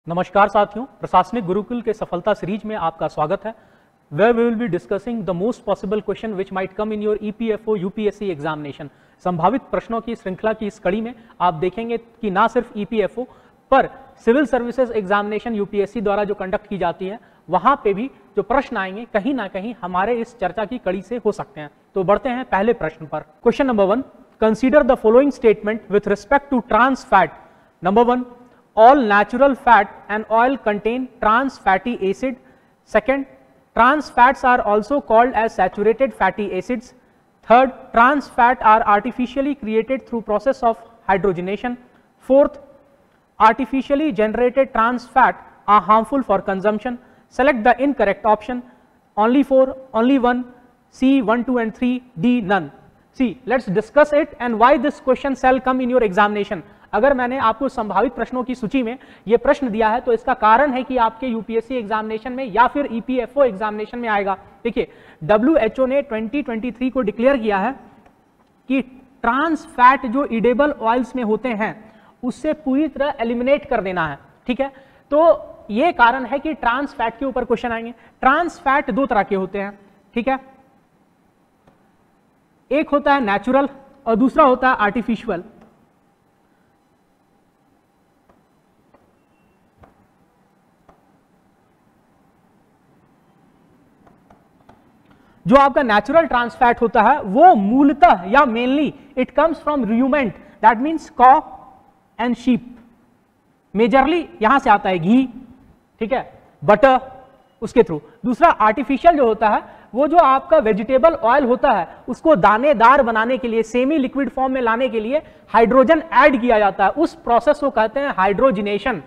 नमस्कार साथियों, प्रशासनिक गुरुकुल के सफलता सीरीज में आपका स्वागत है। Where we will be discussing the most possible question which might come in your EPFO UPSC examination। संभावित प्रश्नों की श्रृंखला की इस कड़ी में आप देखेंगे कि ना सिर्फ EPFO पर सिविल सर्विसेज एग्जामिनेशन यूपीएससी द्वारा जो कंडक्ट की जाती है वहां पे भी जो प्रश्न आएंगे कहीं ना कहीं हमारे इस चर्चा की कड़ी से हो सकते हैं। तो बढ़ते हैं पहले प्रश्न पर। Question number 1, consider the following statement with respect to trans fat. Number 1, all natural fat and oil contain trans fatty acid. Second, trans fats are also called as saturated fatty acids. Third, trans fat are artificially created through process of hydrogenation. Fourth, artificially generated trans fat are harmful for consumption. Select the incorrect option. Only 4, only 1, C 1, 2 and 3, D none. See, let's discuss it and why this question shall come in your examination. अगर मैंने आपको संभावित प्रश्नों की सूची में यह प्रश्न दिया है तो इसका कारण है कि आपके यूपीएससी एग्जामिनेशन में या फिर ईपीएफओ एग्जामिनेशन में आएगा। देखिए, डब्ल्यूएचओ ने 2023 को डिक्लेयर किया है कि ट्रांस फैट जो ईडेबल ऑयल्स में होते हैं उससे पूरी तरह एलिमिनेट कर देना है। ठीक है, तो यह कारण है कि ट्रांस फैट के ऊपर क्वेश्चन आएंगे। ट्रांस फैट दो तरह के होते हैं। ठीक है, एक होता है नेचुरल और दूसरा होता है आर्टिफिशियल। जो आपका नेचुरल ट्रांस फैट होता है वो मूलतः या mainly it comes from ruminant, that means cow and sheep. Majorly यहां से आता है घी, ठीक है, बटर, उसके थ्रू। दूसरा आर्टिफिशियल जो होता है वो जो आपका वेजिटेबल ऑयल होता है उसको दानेदार बनाने के लिए, सेमी लिक्विड फॉर्म में लाने के लिए हाइड्रोजन ऐड किया जाता है। उस प्रोसेस को कहते हैं हाइड्रोजिनेशन।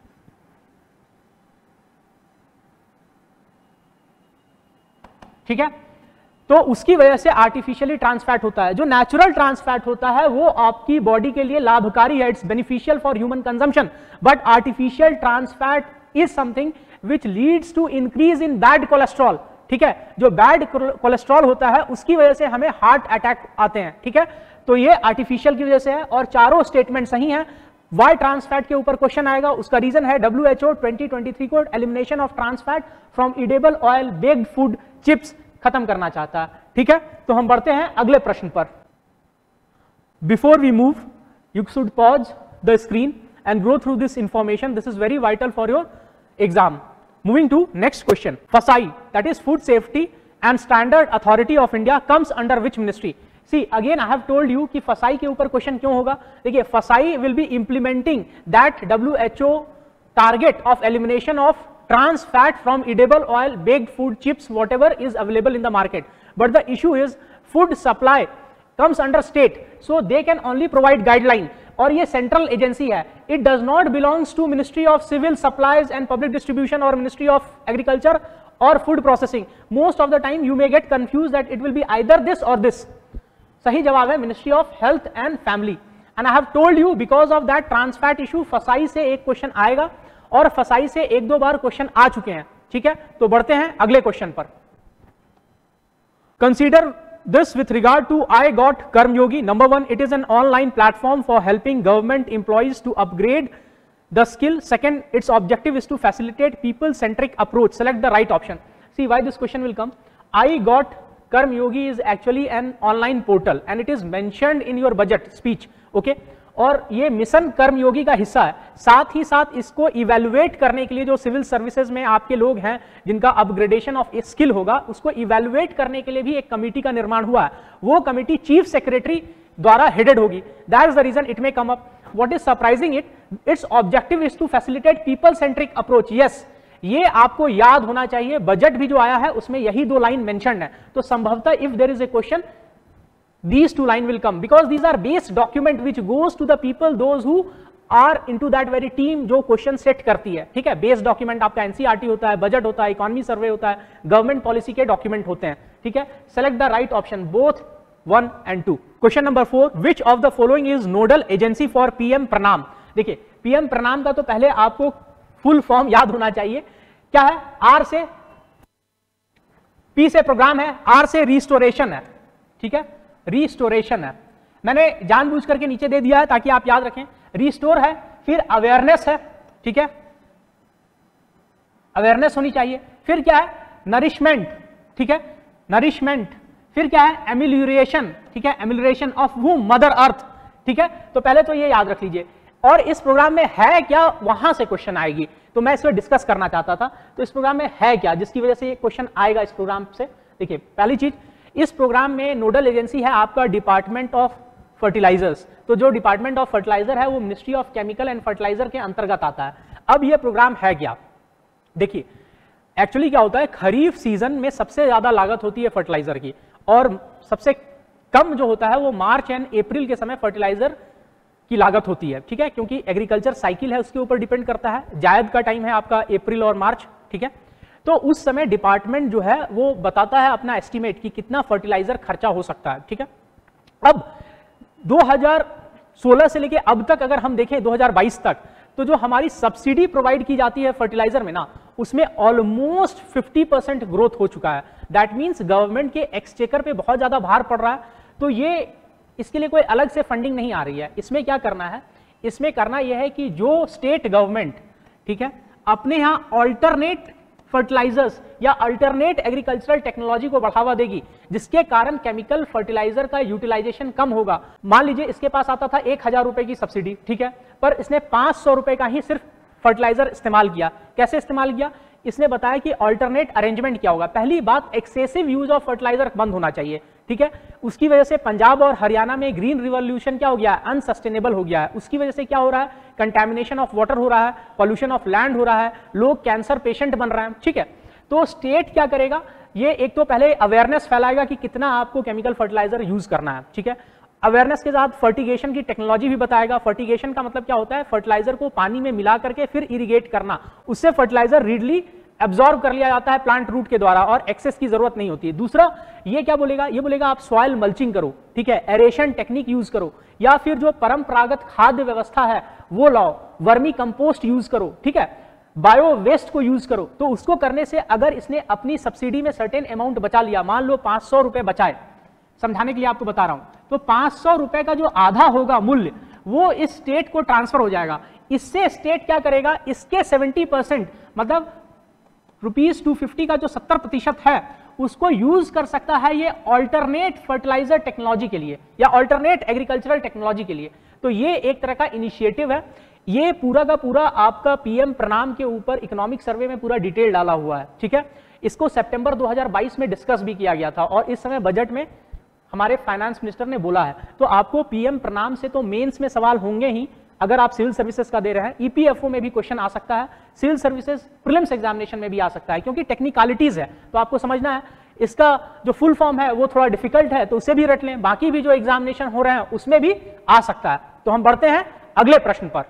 ठीक है, तो उसकी वजह से आर्टिफिशियली ट्रांसफैट होता है। जो नेचुरल ट्रांसफैट होता है वो आपकी बॉडी के लिए लाभकारी है, it's beneficial for human consumption. But artificial trans fat is something which leads to increase in bad cholesterol. ठीक है, जो बैड कोलेस्ट्रॉल होता है उसकी वजह से हमें हार्ट अटैक आते हैं। ठीक है, तो ये आर्टिफिशियल की वजह से है और चारों स्टेटमेंट सही हैं। वाई ट्रांसफैट के ऊपर क्वेश्चन आएगा, उसका रीजन है डब्ल्यूएचओ 2023 को elimination of trans fat from edible oil, baked food, chips खत्म करना चाहता है। ठीक है, तो हम बढ़ते हैं अगले प्रश्न पर। Before we move, you should pause the screen and go through this information, this is very vital for your exam. Moving to next question. FSSAI, that is food safety and standard authority of India, comes under which ministry? See, again I have told you कि FSSAI के ऊपर question क्यों होगा। देखिए, FSSAI will be implementing that WHO target of elimination of trans fat from edible oil, baked food, chips, whatever is available in the market. But the issue is food supply comes under state, so they can only provide guideline. और ये central agency है, it does not belongs to Ministry of Civil Supplies and Public Distribution or Ministry of Agriculture or Food Processing. Most of the time you may get confused that it will be either this or this. सही जवाब है ministry of health and family. And I have told you because of that trans fat issue FSSAI से एक question आएगा और FSSAI से एक दो बार क्वेश्चन आ चुके हैं। ठीक है, तो बढ़ते हैं अगले क्वेश्चन पर। Consider this with regard to iGOT Karmayogi. Number 1, it is an online platform for helping government employees to upgrade the skill. Second, its objective is to facilitate people centric approach. Select the right option. See why this question will come. IGOT Karmyogi is actually an online portal and it is mentioned in your budget speech, okay? और ये mission कर्मयोगी का हिस्सा है। साथ ही साथ इसको evaluate करने के लिए जो सिविल सर्विसेज में आपके लोग हैं जिनका अपग्रेडेशन ऑफ स्किल होगा, उसको इवेलुएट करने के लिए भी एक कमेटी का निर्माण हुआ है। वो कमेटी चीफ सेक्रेटरी द्वारा हेडेड होगी। That is the reason it may come up. What is surprising its objective is to facilitate people centric approach. Yes, ये आपको याद होना चाहिए, बजट भी जो आया है उसमें यही दो लाइन मेंशन्ड है। तो संभवतः if there is a question these two line will come because these are base document which goes to the people those who are into that very team जो क्वेश्चन सेट करती है। ठीक है, base document आपका NCERT होता है, budget होता है, इकोनॉमी सर्वे होता है, गवर्नमेंट पॉलिसी के डॉक्यूमेंट होते हैं। ठीक है, select the right option both 1 and 2। Question number 4, which of the following is nodal agency for PM Pranam? देखिए, पीएम प्रणाम का तो पहले आपको फुल फॉर्म याद होना चाहिए। क्या है? आर से पी से प्रोग्राम है, आर से रिस्टोरेशन है। ठीक है, रिस्टोरेशन है। मैंने जानबूझ करके नीचे दे दिया है ताकि आप याद रखें। रिस्टोर है, फिर अवेयरनेस है, ठीक है, अवेयरनेस होनी चाहिए। फिर क्या है, नरिशमेंट, ठीक है, नरिशमेंट। फिर क्या है, एमिलियोरेशन, ठीक है, amelioration of womb, mother earth, ठीक है। तो पहले तो ये याद रख लीजिए, और इस प्रोग्राम में है क्या, वहां से क्वेश्चन आएगी, तो मैं इसमें डिस्कस करना चाहता था। तो इस प्रोग्राम में है क्या, जिसकी वजह से ये क्वेश्चन आएगा इस प्रोग्राम से। देखिए, पहली चीज, इस प्रोग्राम में नोडल एजेंसी है आपका डिपार्टमेंट ऑफ फर्टिलाइजर्स। तो जो डिपार्टमेंट ऑफ फर्टिलाइजर है वो ministry of chemical and fertiliser के अंतर्गत आता है। अब ये प्रोग्राम है क्या, देखिए एक्चुअली क्या होता है, खरीफ सीजन में सबसे ज्यादा लागत होती है फर्टिलाइजर की, और सबसे कम जो होता है वो मार्च एंड अप्रैल के समय फर्टिलाइजर की लागत होती है, ठीक है, क्योंकि एग्रीकल्चर साइकिल है उसके ऊपर डिपेंड करता है। जायद का टाइम है आपका अप्रैल और मार्च, ठीक है। तो उस समय डिपार्टमेंट जो है वो बताता है अपना एस्टिमेट कि कितना फर्टिलाइजर खर्चा हो सकता है, ठीक है। अब 2016 से लेके अब तक अगर हम देखें 2022 तक, तो जो हमारी सब्सिडी प्रोवाइड की जाती है फर्टिलाइजर में ना, उसमें ऑलमोस्ट 50% ग्रोथ हो चुका है। दैट मींस गवर्नमेंट के एक्सचेकर पे बहुत ज्यादा भार पड़ रहा है। तो ये इसके लिए कोई अलग से फंडिंग नहीं आ रही है। इसमें क्या करना है, इसमें करना यह है कि जो स्टेट गवर्नमेंट, ठीक है, अपने यहां ऑल्टरनेट फर्टिलाइजर्स या अल्टरनेट एग्रीकल्चरल टेक्नोलॉजी को बढ़ावा देगी, जिसके कारण केमिकल फर्टिलाइजर का यूटिलाइजेशन कम होगा। मान लीजिए इसके पास आता था 1000 रुपए की सब्सिडी, ठीक है, पर इसने 500 रुपए का ही सिर्फ फर्टिलाइजर इस्तेमाल किया। कैसे इस्तेमाल किया, इसने बताया कि अल्टरनेट अरेंजमेंट क्या होगा। पहली बात, एक्सेसिव यूज ऑफ फर्टिलाइजर बंद होना चाहिए, ठीक है। उसकी वजह से पंजाब और हरियाणा में ग्रीन रिवॉल्यूशन क्या हो गया है, अनसस्टेनेबल हो गया है। उसकी वजह से क्या हो रहा है, कंटैमिनेशन ऑफ वाटर हो रहा है, पॉल्यूशन ऑफ लैंड हो रहा है, लोग कैंसर पेशेंट बन रहे हैं, ठीक है। तो स्टेट क्या करेगा, ये एक तो पहले अवेयरनेस फैलाएगा कि कितना आपको केमिकल फर्टिलाइजर यूज करना है, ठीक है। अवेयरनेस के साथ फर्टिगेशन की टेक्नोलॉजी भी बताएगा। फर्टिगेशन का मतलब क्या होता है, फर्टिलाइजर को पानी में मिला करके फिर इरिगेट करना, उससे फर्टिलाइजर रीडली एब्जॉर्ब कर लिया जाता है प्लांट रूट के द्वारा और एक्सेस की जरूरत नहीं होती है। दूसरा ये क्या बोलेगा, ये बोलेगा आप सॉइल मल्चिंग करो, ठीक है, एरेशन टेक्निक यूज करो, या फिर जो परंपरागत खाद्य व्यवस्था है वो लाओ, वर्मी कंपोस्ट यूज करो, ठीक है, बायो वेस्ट को यूज करो। तो उसको करने से अगर इसने अपनी सब्सिडी में सर्टेन अमाउंट बचा लिया, मान लो 500 रुपए बचाए, समझाने के लिए आपको बता रहा हूं, तो 500 रुपए का जो आधा होगा मूल्य वो इस स्टेट को ट्रांसफर हो जाएगा। इससे स्टेट क्या करेगा, इसके 70% मतलब ₹250 का जो 70% है उसको यूज कर सकता है ये ऑल्टरनेट फर्टिलाइजर टेक्नोलॉजी के लिए या ऑल्टरनेट एग्रीकल्चरल टेक्नोलॉजी के लिए। तो ये एक तरह का इनिशिएटिव है। ये पूरा का पूरा आपका पीएम प्रणाम के ऊपर इकोनॉमिक सर्वे में पूरा डिटेल डाला हुआ है, ठीक है। इसको सितंबर 2022 में डिस्कस भी किया गया था और इस समय बजट में हमारे फाइनेंस मिनिस्टर ने बोला है। तो आपको पीएम प्रणाम से तो मेंस में सवाल होंगे ही, अगर आप सिविल सर्विसेज का दे रहे हैं। ईपीएफओ में भी क्वेश्चन आ सकता है, सिविल सर्विसेज प्रीलिम्स एग्जामिनेशन में भी आ सकता है, क्योंकि टेक्निकलिटीज है तो आपको समझना है। इसका जो फुल फॉर्म है वो थोड़ा डिफिकल्ट है तो उसे भी रट लें, बाकी भी जो एग्जामिनेशन हो रहे हैं उसमें भी आ सकता है। तो हम बढ़ते हैं अगले प्रश्न पर।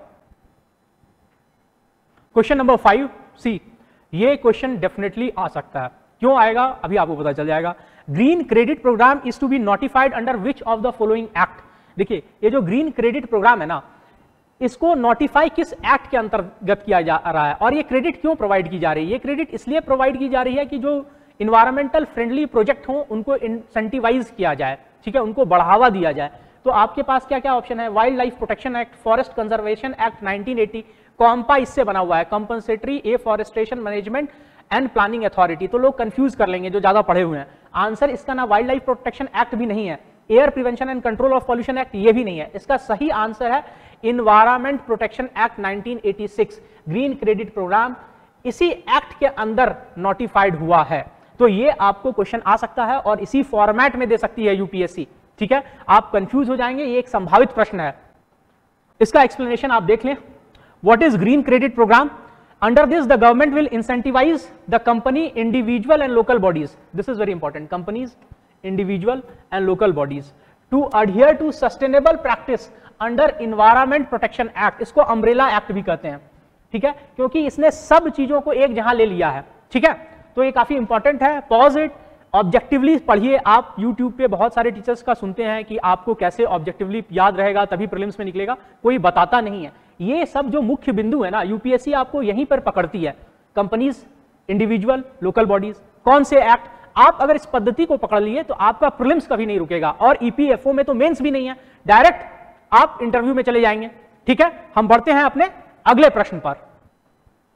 क्वेश्चन नंबर 5C, ये क्वेश्चन डेफिनेटली आ सकता है। क्यों आएगा अभी आपको पता चल जाएगा। Green credit programme is to be notified under which of the following act. देखिए ये जो ग्रीन क्रेडिट प्रोग्राम है ना, इसको नोटिफाई किस एक्ट के अंतर्गत किया जा रहा है और ये क्रेडिट क्यों प्रोवाइड की जा रही है। ये क्रेडिट इसलिए प्रोवाइड की जा रही है कि जो इन्वायरमेंटल फ्रेंडली प्रोजेक्ट हो उनको इंसेंटिवाइज किया जाए, ठीक है, उनको बढ़ावा दिया जाए। तो आपके पास क्या क्या ऑप्शन है, wild life protection act, forest conservation act 1980, CAMPA इससे बना हुआ है, compensatory afforestation management and planning authority. तो लोग कंफ्यूज कर लेंगे जो ज्यादा पढ़े हुए हैं। आंसर इसका ना वाइल्ड लाइफ प्रोटेक्शन एक्ट भी नहीं है, air prevention and control of pollution act ये भी नहीं है। इसका सही आंसर है environment protection act 1986। Green credit programme इसी एक्ट के अंदर नोटिफाइड हुआ है। तो ये आपको क्वेश्चन आ सकता है और इसी फॉर्मेट में दे सकती है यूपीएससी, ठीक है। आप कंफ्यूज हो जाएंगे, ये एक संभावित प्रश्न है। इसका एक्सप्लेनेशन आप देख लें। What is green credit programme? Under this, the government will incentivize the company, individual and local bodies. This is very important. Companies, individual and local bodies to adhere to sustainable practice under Environment Protection Act. इसको umbrella act भी कहते हैं, ठीक है, क्योंकि इसने सब चीजों को एक जहां ले लिया है, ठीक है। तो ये काफी इंपॉर्टेंट है। पॉज इट, ऑब्जेक्टिवली पढ़िए। आप यूट्यूब पे बहुत सारे टीचर्स का सुनते हैं कि आपको कैसे ऑब्जेक्टिवली याद रहेगा तभी प्रीलिम्स में निकलेगा, कोई बताता नहीं है। ये सब जो मुख्य बिंदु है ना, यूपीएससी आपको यहीं पर पकड़ती है। कंपनीज, इंडिविजुअल, लोकल बॉडीज, कौन से एक्ट, आप अगर इस पद्धति को पकड़ लिए तो आपका प्रीलिम्स कभी नहीं रुकेगा। और ईपीएफओ में तो मेंस भी नहीं है, डायरेक्ट आप इंटरव्यू में चले जाएंगे, ठीक है। हम बढ़ते हैं अपने अगले प्रश्न पर।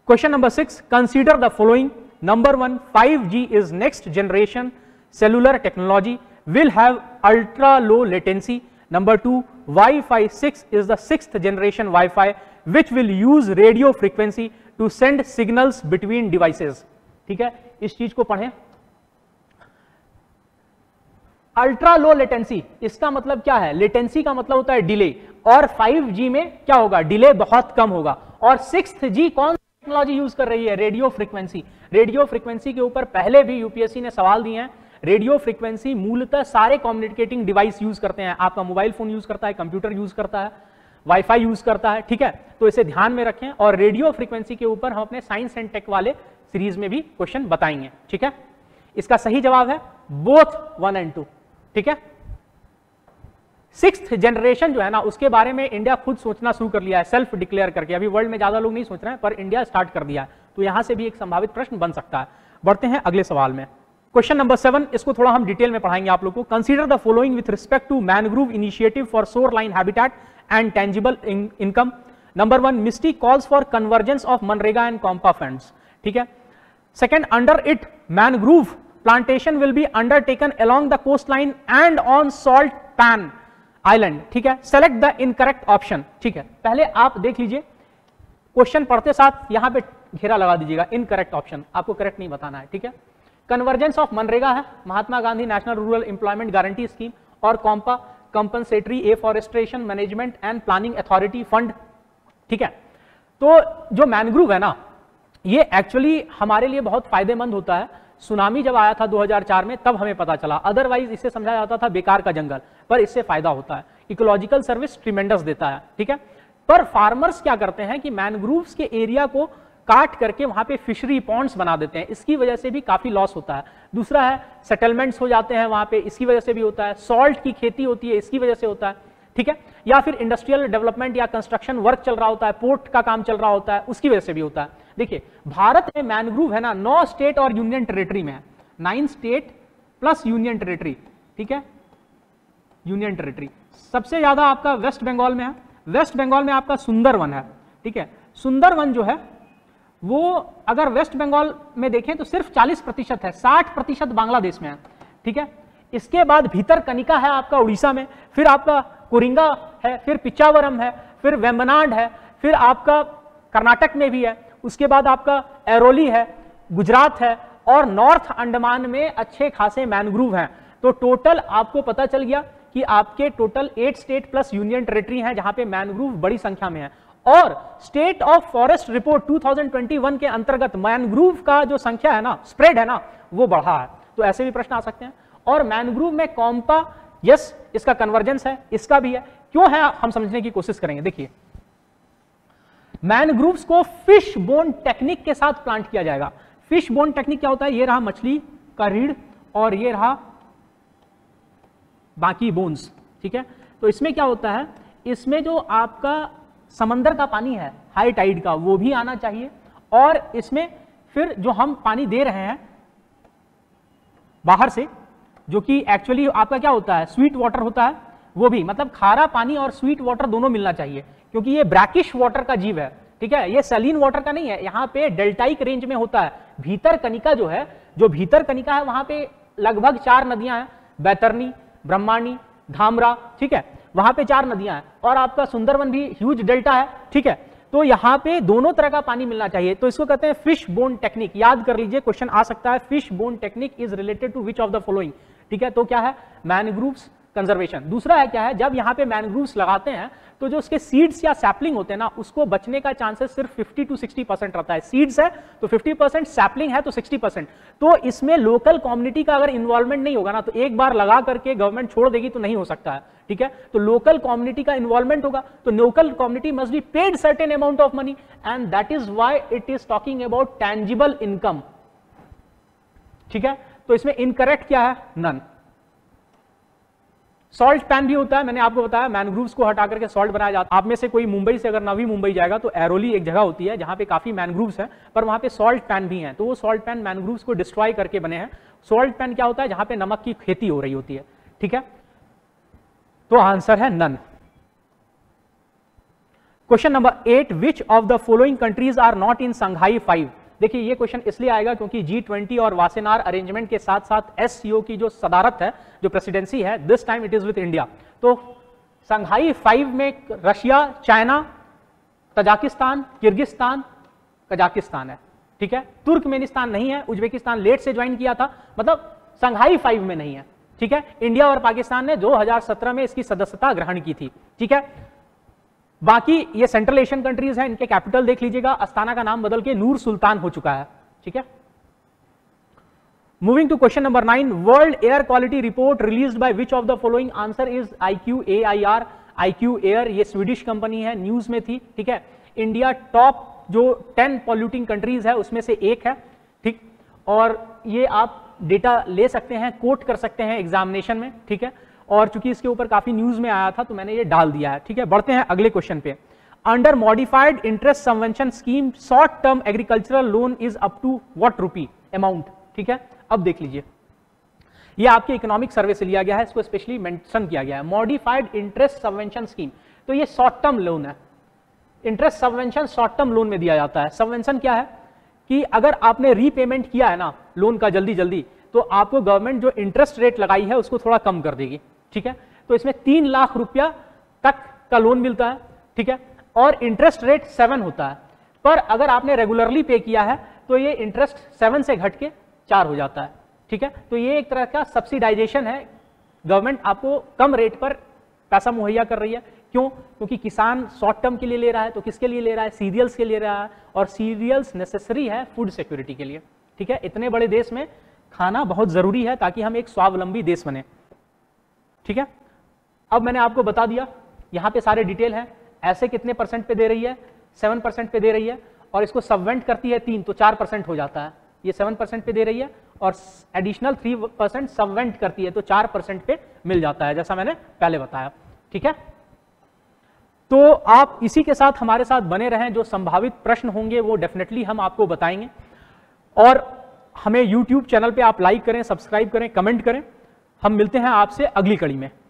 Question number 6, consider the following. Number 1, 5G is next generation cellular technology, will have ultra low latency. Number 2, Wi-Fi 6 is the 6th generation Wi-Fi which will use radio frequency to send signals between devices. ठीक है, इस चीज को पढ़ें. Ultra low latency, इसका मतलब क्या है? लेटेंसी का मतलब होता है डिले, और 5G में क्या होगा? डिले बहुत कम होगा. और 6th G कौन टेक्नोलॉजी यूज कर रही है? Radio frequency. रेडियो फ्रीक्वेंसी के ऊपर पहले भी यूपीएससी ने सवाल दिए हैं. रेडियो फ्रीक्वेंसी मूलतः सारे कम्युनिकेटिंग डिवाइस यूज करते हैं. आपका मोबाइल फोन यूज करता है, कंप्यूटर यूज करता है, वाईफाई यूज करता है. ठीक है, तो इसे ध्यान में रखें. और रेडियो फ्रीक्वेंसी के ऊपर हम अपने साइंस एंड टेक वाले सीरीज में भी क्वेश्चन बताएंगे. ठीक है, इसका सही जवाब है बोथ 1 and 2. ठीक है, 6th जनरेशन जो है ना, उसके बारे में इंडिया खुद सोचना शुरू कर लिया है, सेल्फ डिक्लेयर करके. अभी वर्ल्ड में ज्यादा लोग नहीं सोच रहे हैं, पर इंडिया स्टार्ट कर दिया है. तो यहां से भी एक संभावित प्रश्न बन सकता है. बढ़ते हैं अगले सवाल में. क्वेश्चन नंबर 7, इसको थोड़ा हम डिटेल में पढ़ाएंगे आप लोग को. Consider the following with respect to mangrove initiative for shoreline habitat and tangible income. Number 1, MISHTI calls for convergence of मनरेगा एंड कॉम्पा फंड्स. ठीक है. Second, under it mangrove plantation will be undertaken along the coastline and on salt pan island. ठीक है, select the incorrect option. ठीक है, पहले आप देख लीजिए, क्वेश्चन पढ़ते साथ यहां पे घेरा लगा दीजिएगा. इनकरेक्ट ऑप्शन, आपको करेक्ट नहीं बताना है. ठीक है, कन्वर्जेंस ऑफ मनरेगा है, Mahatma Gandhi national rural employment guarantee scheme, और CAMPA compensatory afforestation management and planning authority fund. ठीक है, तो जो मैनग्रोव है ना, ये एक्चुअली हमारे लिए बहुत फायदेमंद होता है. सुनामी जब आया था 2004 में, तब हमें पता चला. अदरवाइज इसे समझा जाता था बेकार का जंगल, पर इससे फायदा होता है. इकोलॉजिकल सर्विस ट्रिमेंडस देता है. ठीक है, पर फार्मर्स क्या करते हैं कि मैनग्रोव्स के एरिया को काट करके वहां पे फिशरी पॉन्ड्स बना देते हैं. इसकी वजह से भी काफी लॉस होता है. दूसरा है सेटलमेंट्स हो जाते हैं वहां पे, इसकी वजह से भी होता है. सॉल्ट की खेती होती है, इसकी वजह से होता है. ठीक है, या फिर इंडस्ट्रियल डेवलपमेंट या कंस्ट्रक्शन वर्क चल रहा होता है, पोर्ट का काम चल रहा होता है, उसकी वजह से भी होता है. देखिए, भारत में मैनग्रोव है ना 9 स्टेट और यूनियन टेरिटरी में है. 9 स्टेट प्लस यूनियन टेरिटरी. ठीक है, यूनियन टेरिटरी सबसे ज्यादा आपका वेस्ट बंगाल में है. वेस्ट बंगाल में आपका सुंदरवन है. ठीक है, सुंदरवन जो है वो अगर वेस्ट बंगाल में देखें तो सिर्फ 40% है, 60% बांग्लादेश में है. ठीक है, इसके बाद भीतर कनिका है आपका उड़ीसा में, फिर आपका कोरिंगा है, फिर पिचावरम है, फिर वेम्बनाड है, फिर आपका कर्नाटक में भी है, उसके बाद आपका एरोली है, गुजरात है, और नॉर्थ अंडमान में अच्छे खासे मैनग्रोव हैं. तो टोटल आपको पता चल गया कि आपके total 8 state plus union territory हैं जहां पे मैनग्रोव बड़ी संख्या में है. और स्टेट ऑफ फॉरेस्ट रिपोर्ट 2021 के अंतर्गत मैनग्रोव का जो संख्या है ना, स्प्रेड है ना, वो बढ़ा है. तो ऐसे भी प्रश्न आ सकते हैं. और मैनग्रोव में कॉम्पा, यस, इसका कन्वर्जेंस है, इसका भी है. क्यों है हम समझने की कोशिश करेंगे. देखिए, मैनग्रोव्स को फिश बोन टेक्निक के साथ प्लांट किया जाएगा. फिश बोन टेक्निक क्या होता है? ये रहा मछली का रीढ़ और ये रहा बाकी बोन्स. ठीक है, तो इसमें क्या होता है, इसमें जो आपका समंदर का पानी है हाई टाइड का, वो भी आना चाहिए. और इसमें फिर जो हम पानी दे रहे हैं बाहर से, जो कि एक्चुअली आपका क्या होता है, स्वीट वाटर होता है, वो भी, मतलब खारा पानी और स्वीट वाटर दोनों मिलना चाहिए, क्योंकि ये ब्रैकिश वाटर का जीव है. ठीक है, ये सैलिन वाटर का नहीं है. यहाँ पे डेल्टाइक रेंज में होता है. भीतर कनिका जो है, जो भीतर कनिका है, वहां पे लगभग 4 नदियां हैं, बैतरनी, ब्रह्माणी, धामरा. ठीक है, वहां पे 4 नदियां हैं, और आपका सुंदरवन भी ह्यूज डेल्टा है. ठीक है, तो यहाँ पे दोनों तरह का पानी मिलना चाहिए. तो इसको कहते हैं फिश बोन टेक्निक. याद कर लीजिए, क्वेश्चन आ सकता है, fishbone technique is related to which of the following. ठीक है, तो क्या है, मैनग्रोव्स कंजर्वेशन. दूसरा है क्या है, जब यहाँ पे मैनग्रोव्स लगाते हैं तो जो उसके सीड्स या सैपलिंग होते हैं ना, उसको बचने का चांसेस सिर्फ 50 to 60% रहता है. सीड्स है तो 50%, सैपलिंग है तो 60%. तो इसमें लोकल कम्युनिटी का अगर इन्वॉल्वमेंट नहीं होगा ना, तो एक बार लगा करके गवर्नमेंट छोड़ देगी तो नहीं हो सकता है. ठीक है, तो लोकल कम्युनिटी का इन्वॉल्वमेंट होगा. तो local community must be paid certain amount of money, and that is why it is talking about tangible income. ठीक है, तो इसमें इनकरेक्ट क्या है, नन. सॉल्ट पैन भी होता है, मैंने आपको बताया, मैनग्रोव्स को हटा करके सॉल्ट बनाया जाता है. आप में से कोई मुंबई से अगर नवी मुंबई जाएगा तो एरोली एक जगह होती है जहां पे काफी मैनग्रोव्स हैं, पर वहां पे सॉल्ट पैन भी हैं. तो वो सॉल्ट पैन मैनग्रोव्स को डिस्ट्रॉय करके बने हैं. सॉल्ट पैन क्या होता है, जहां पे नमक की खेती हो रही होती है. ठीक है, तो आंसर है none. Question number 8, which of the following countries are not in Shanghai 5। देखिए ये क्वेश्चन इसलिए आएगा क्योंकि G20 और वासेनार अरेंजमेंट के साथ साथ SCO की जो सदारत है, जो प्रेसिडेंसी है, this time it is with India. तो संघाई 5 में Russia, China, Tajikistan, Kyrgyzstan, Kazakhstan है, ठीक है। तुर्कमेनिस्तान नहीं है, उज्बेकिस्तान लेट से ज्वाइन किया था, मतलब संघाई 5 में नहीं है, ठीक है। इंडिया और पाकिस्तान ने 2017 में इसकी सदस्यता ग्रहण की थी, ठीक है। बाकी ये सेंट्रल एशियन कंट्रीज हैं, इनके कैपिटल देख लीजिएगा, अस्ताना का नाम बदल के नूर सुल्तान हो चुका है, ठीक है। Moving to question number 9, world air quality report released by which of the following, answer is IQAIR। IQ air ये स्वीडिश कंपनी है, न्यूज में थी, ठीक है। इंडिया टॉप जो 10 पॉल्यूटिंग कंट्रीज है उसमें से एक है, ठीक। और ये आप डेटा ले सकते हैं, कोट कर सकते हैं एग्जामिनेशन में, ठीक है। और चूंकि इसके ऊपर काफी न्यूज में आया था तो मैंने ये डाल दिया है, ठीक है। बढ़ते हैं अगले क्वेश्चन पे। Under modified interest subvention scheme short term agricultural loan is up to what rupee amount, ठीक है। अब देख लीजिए, ये आपके इकोनॉमिक सर्वे से लिया गया है, इसको स्पेशली मेंशन किया गया है। मॉडिफाइड इंटरेस्ट सबवेंशन स्कीम, तो ये शॉर्ट टर्म लोन है। Interest subvention short term loan में दिया जाता है। सबवेंशन क्या है कि अगर आपने रीपेमेंट किया है ना लोन का जल्दी जल्दी, तो आपको गवर्नमेंट जो इंटरेस्ट रेट लगाई है उसको थोड़ा कम कर देगी, ठीक है। तो इसमें 3 लाख रुपया तक का लोन मिलता है, ठीक है। और इंटरेस्ट रेट 7 होता है, पर अगर आपने रेगुलरली पे किया है तो ये इंटरेस्ट 7 से घट के 4 हो जाता है, ठीक है। तो ये एक तरह का सब्सिडाइजेशन है, गवर्नमेंट आपको कम रेट पर पैसा मुहैया कर रही है। क्यों? क्योंकि किसान शॉर्ट टर्म के लिए ले रहा है, तो किसके लिए ले रहा है? सीरियल्स के लिए ले रहा है, और सीरियल्स नेसेसरी है फूड सिक्योरिटी के लिए, ठीक है। इतने बड़े देश में खाना बहुत जरूरी है ताकि हम एक स्वावलंबी देश बने, ठीक है। अब मैंने आपको बता दिया, यहां पे सारे डिटेल है, ऐसे कितने परसेंट पे दे रही है, 7% पे दे रही है, और इसको सबवेंट करती है 3, तो 4% हो जाता है। ये 7% पे दे रही है और एडिशनल 3% सबवेंट करती है, तो 4% पे मिल जाता है, जैसा मैंने पहले बताया, ठीक है। तो आप इसी के साथ हमारे साथ बने रहें, जो संभावित प्रश्न होंगे वो डेफिनेटली हम आपको बताएंगे। और हमें YouTube चैनल पे आप लाइक करें, सब्सक्राइब करें, कमेंट करें। हम मिलते हैं आपसे अगली कड़ी में।